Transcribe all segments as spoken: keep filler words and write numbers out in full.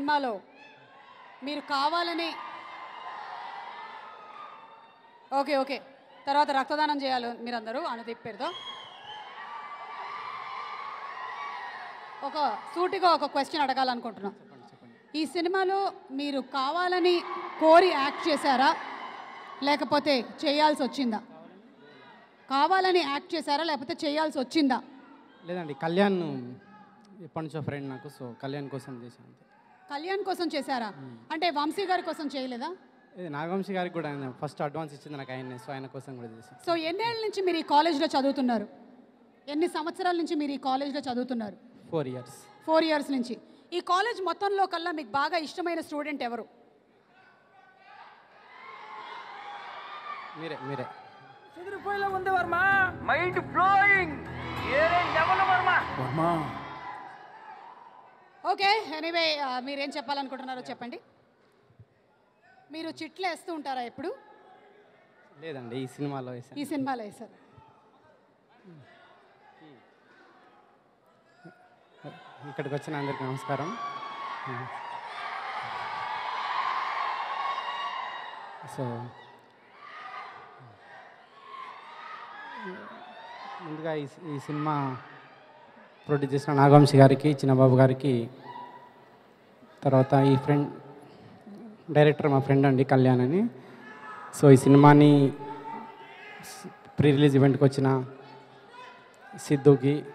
సినిమాలో మీరు కావాలని ఓకే ఓకే తర్వాత రక్తదానం చేయాలి మీరందరూ అనుదీప్ పేరుతో. ఒక సూటిగా ఒక క్వశ్చన్ అడగాలనుకుంటున్నాను. ఈ సినిమాలో మీరు కావాలని కోరి యాక్ట్ చేశారా లేకపోతే చేయాల్సి వచ్చిందా? కావాలని యాక్ట్ చేశారా లేకపోతే చేయాల్సి వచ్చిందా? లేదండి, కళ్యాణ్ ఎప్పటి నుంచో ఫ్రెండ్ నాకు, సో కళ్యాణ్ కోసం చేశాను. కళ్యాణ్ కోసం చేశారా? అంటే వంశీ గారి కోసం చేయలేదా? నాగవంశీ గారికి కూడా ఆయన ఫస్ట్ అడ్వాన్స్ ఇచ్చింది నాకు ఆయనే, సో ఆయన కోసం కూడా చేశాను. సో ఎన్నేళ్ళ నుంచి మీరు ఈ కాలేజ్లో చదువుతున్నారు? ఎన్ని సంవత్సరాల నుంచి మీరు ఈ కాలేజ్లో చదువుతున్నారు? ఫోర్ ఇయర్స్ ఫోర్ ఇయర్స్ నుంచి. ఈ కాలేజ్ మొత్తంలో కల్లా మీకు బాగా ఇష్టమైన స్టూడెంట్ ఎవరు? మీరే మీరే చెదిరిపోయేలా ఉంది వర్మ, మైండ్ బ్లోయింగ్, ఏరే level Varma. Varma okay, anyway మీరేం చెప్పాలనుకుంటున్నారో చెప్పండి. మీరు చిట్లు వేస్తూ ఉంటారా ఎప్పుడు? లేదండి, ఈ సినిమాలో వేసాను. ఈ సినిమాలో వేసారు. ఇక్కడికి వచ్చిన అందరికీ నమస్కారం. సో ముందుగా ఈ ఈ సినిమా ప్రొడ్యూస్ చేసిన నాగవంశీ గారికి, చిన్నబాబు గారికి, తర్వాత ఈ ఫ్రెండ్ డైరెక్టర్ మా ఫ్రెండ్ అండి కళ్యాణ్ అని. సో ఈ సినిమాని ప్రీ రిలీజ్ ఈవెంట్కి వచ్చిన సిద్ధుకి,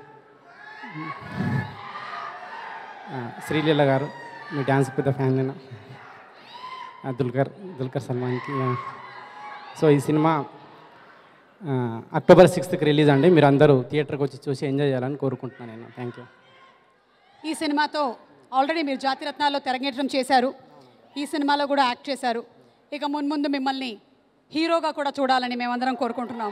శ్రీలీల గారు, మీ డ్యాన్స్ పెద్ద ఫ్యాన్ నేను, దుల్కర్ దుల్కర్ సల్మాన్కి. సో ఈ సినిమా అక్టోబర్ సిక్స్త్కి రిలీజ్ అండి. మీరు అందరూ థియేటర్కి వచ్చి చూసి ఎంజాయ్ చేయాలని కోరుకుంటున్నాను నేను. Thank you. ఈ సినిమాతో ఆల్రెడీ మీరు జాతిరత్నాల్లో తెరగేటం చేశారు, ఈ సినిమాలో కూడా యాక్ట్ చేశారు. ఇక మున్ముందు మిమ్మల్ని హీరోగా కూడా చూడాలని మేమందరం కోరుకుంటున్నాం.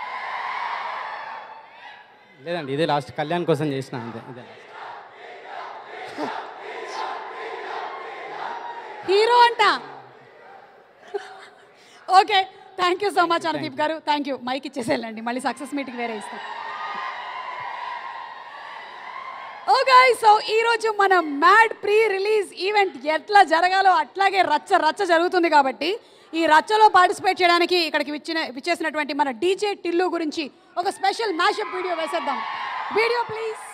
లేదండి, ఇదే లాస్ట్, కళ్యాణ్ కోసం చేసిన అంతే, ఇదే లాస్ట్. హీరో అంట. Okay, thank you so much Anudeep garu. Thank you. Mic ఇచ్చేసేయాలండి, మళ్ళీ సక్సెస్ మీట్కి వేరే ఇస్తాం. ఓకే, సో ఈరోజు మన మ్యాడ్ ప్రీ రిలీజ్ ఈవెంట్ ఎట్లా జరగాలో అట్లాగే రచ్చ రచ్చ జరుగుతుంది. కాబట్టి ఈ రచ్చలో పార్టిసిపేట్ చేయడానికి ఇక్కడికి విచ్చిన విచ్చేసినటువంటి మన డీజే టిల్లు గురించి ఒక స్పెషల్ మ్యాషప్ వీడియో వేసేద్దాం. Video please.